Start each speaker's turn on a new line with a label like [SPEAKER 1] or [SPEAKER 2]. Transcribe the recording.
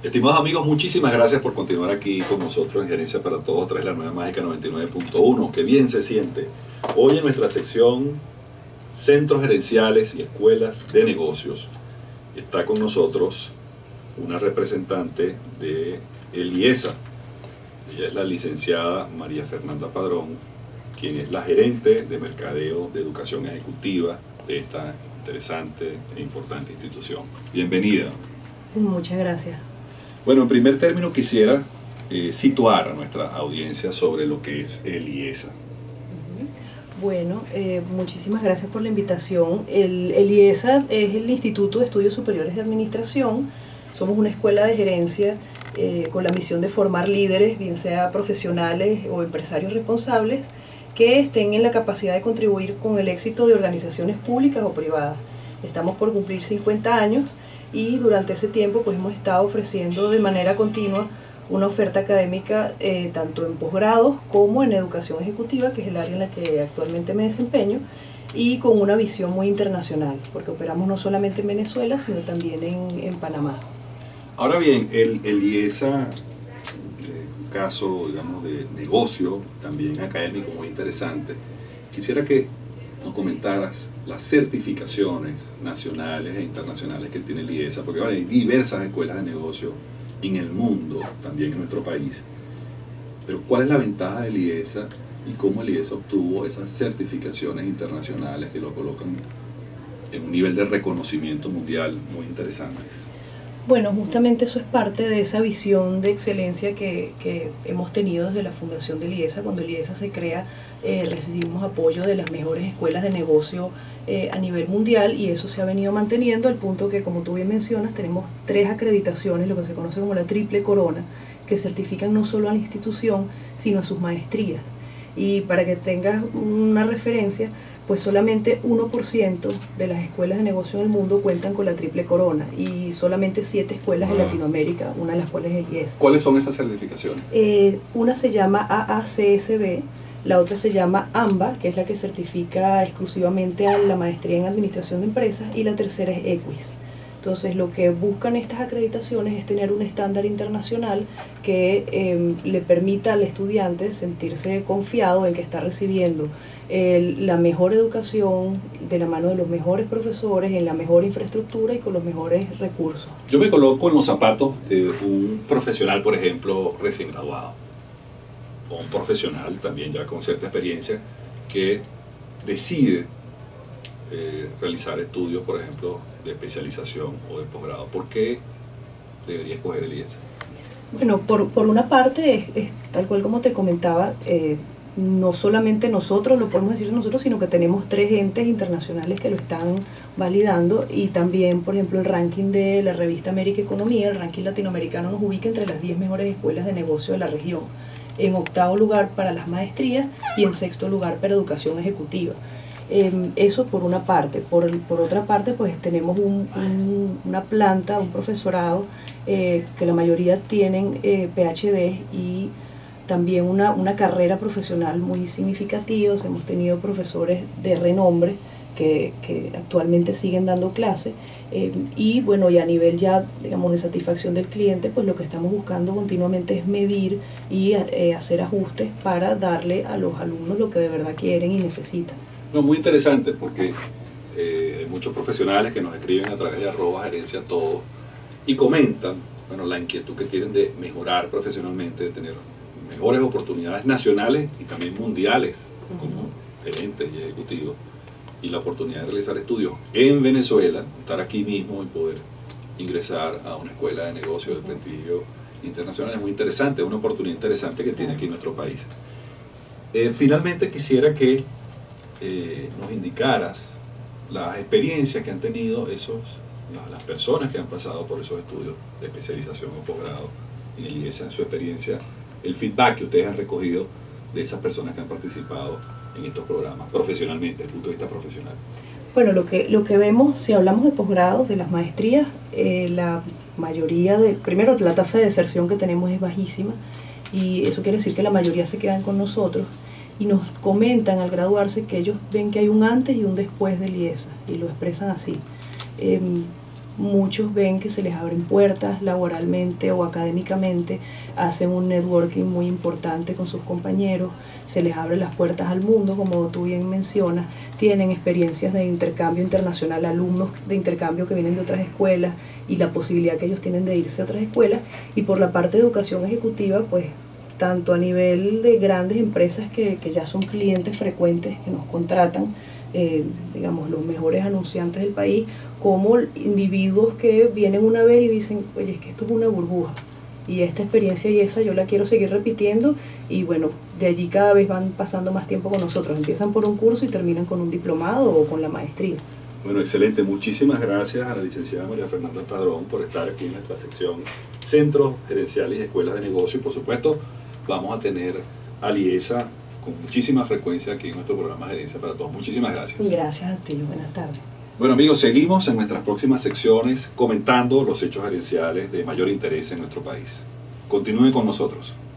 [SPEAKER 1] Estimados amigos, muchísimas gracias por continuar aquí con nosotros en Gerencia para Todos, tras la Nueva Mágica 99.1. ¡Qué bien se siente! Hoy en nuestra sección Centros Gerenciales y Escuelas de Negocios está con nosotros una representante de el IESA. Ella es la licenciada María Fernanda Padrón, quien es la gerente de mercadeo de educación ejecutiva de esta interesante e importante institución. Bienvenida.
[SPEAKER 2] Muchas gracias.
[SPEAKER 1] Bueno, en primer término quisiera situar a nuestra audiencia sobre lo que es el IESA.
[SPEAKER 2] Bueno, muchísimas gracias por la invitación. El IESA es el Instituto de Estudios Superiores de Administración. Somos una escuela de gerencia con la misión de formar líderes, bien sea profesionales o empresarios responsables, que estén en la capacidad de contribuir con el éxito de organizaciones públicas o privadas. Estamos por cumplir 50 años y durante ese tiempo pues hemos estado ofreciendo de manera continua una oferta académica tanto en posgrados como en educación ejecutiva, que es el área en la que actualmente me desempeño, y con una visión muy internacional, porque operamos no solamente en Venezuela, sino también en Panamá.
[SPEAKER 1] Ahora bien, el IESA, un caso, digamos, de negocio, también académico muy interesante. Quisiera que nos comentaras las certificaciones nacionales e internacionales que tiene el IESA, porque hay diversas escuelas de negocio en el mundo, también en nuestro país. Pero ¿cuál es la ventaja del IESA y cómo el IESA obtuvo esas certificaciones internacionales que lo colocan en un nivel de reconocimiento mundial muy interesantes?
[SPEAKER 2] Bueno, justamente eso es parte de esa visión de excelencia que hemos tenido desde la fundación del IESA. Cuando el IESA se crea, recibimos apoyo de las mejores escuelas de negocio a nivel mundial, y eso se ha venido manteniendo al punto que, como tú bien mencionas, tenemos 3 acreditaciones, lo que se conoce como la triple corona, que certifican no solo a la institución, sino a sus maestrías. Y para que tengas una referencia, pues solamente 1% de las escuelas de negocio en el mundo cuentan con la triple corona, y solamente 7 escuelas en Latinoamérica, una de las cuales es el IESA.
[SPEAKER 1] ¿Cuáles son esas certificaciones?
[SPEAKER 2] Una se llama AACSB, la otra se llama AMBA, que es la que certifica exclusivamente a la maestría en administración de empresas, y la tercera es EQUIS. Entonces, lo que buscan estas acreditaciones es tener un estándar internacional que le permita al estudiante sentirse confiado en que está recibiendo la mejor educación de la mano de los mejores profesores, en la mejor infraestructura y con los mejores recursos.
[SPEAKER 1] Yo me coloco en los zapatos de un profesional, por ejemplo, recién graduado, o un profesional también ya con cierta experiencia, que decide realizar estudios, por ejemplo, de especialización o de posgrado. ¿Por qué debería escoger el IESA?
[SPEAKER 2] Bueno, por una parte es tal cual como te comentaba, no solamente nosotros lo podemos decir nosotros, sino que tenemos 3 entes internacionales que lo están validando, y también, por ejemplo, el ranking de la revista América Economía, el ranking latinoamericano, nos ubica entre las 10 mejores escuelas de negocio de la región, en 8º lugar para las maestrías y en 6º lugar para educación ejecutiva. Eso por una parte. Por otra parte, pues tenemos una planta, un profesorado, que la mayoría tienen PhD, y también una carrera profesional muy significativa. Hemos tenido profesores de renombre que actualmente siguen dando clase, y bueno, y a nivel ya, digamos, de satisfacción del cliente, pues lo que estamos buscando continuamente es medir y hacer ajustes para darle a los alumnos lo que de verdad quieren y necesitan.
[SPEAKER 1] No, muy interesante, porque hay muchos profesionales que nos escriben a través de @gerenciatodo y comentan, bueno, la inquietud que tienen de mejorar profesionalmente, de tener mejores oportunidades nacionales y también mundiales como gerentes y ejecutivos, y la oportunidad de realizar estudios en Venezuela, estar aquí mismo y poder ingresar a una escuela de negocios de prestigio internacional. Es muy interesante, es una oportunidad interesante que tiene aquí nuestro país. Finalmente quisiera que nos indicaras las experiencias que han tenido las personas que han pasado por esos estudios de especialización o posgrado en el IESA, en su experiencia, el feedback que ustedes han recogido de esas personas que han participado en estos programas profesionalmente, desde el punto de vista profesional.
[SPEAKER 2] Bueno, lo que vemos, si hablamos de posgrados, de las maestrías, la mayoría primero, la tasa de deserción que tenemos es bajísima, y eso quiere decir que la mayoría se quedan con nosotros, y nos comentan al graduarse que ellos ven que hay un antes y un después del IESA, y lo expresan así. muchos ven que se les abren puertas laboralmente o académicamente, hacen un networking muy importante con sus compañeros, se les abren las puertas al mundo, como tú bien mencionas, tienen experiencias de intercambio internacional, alumnos de intercambio que vienen de otras escuelas y la posibilidad que ellos tienen de irse a otras escuelas. Y por la parte de educación ejecutiva, pues tanto a nivel de grandes empresas que ya son clientes frecuentes, que nos contratan, digamos, los mejores anunciantes del país, como individuos que vienen una vez y dicen, oye, es que esto es una burbuja, y esta experiencia y esa yo la quiero seguir repitiendo, y bueno, de allí cada vez van pasando más tiempo con nosotros, empiezan por un curso y terminan con un diplomado o con la maestría.
[SPEAKER 1] Bueno, excelente. Muchísimas gracias a la licenciada María Fernanda Padrón por estar aquí en nuestra sección Centros Gerenciales y Escuelas de Negocio, y por supuesto vamos a tener a Liesa con muchísima frecuencia aquí en nuestro programa Gerencia para Todos. Muchísimas gracias.
[SPEAKER 2] Gracias a ti, buenas tardes.
[SPEAKER 1] Bueno amigos, seguimos en nuestras próximas secciones comentando los hechos gerenciales de mayor interés en nuestro país. Continúen con nosotros.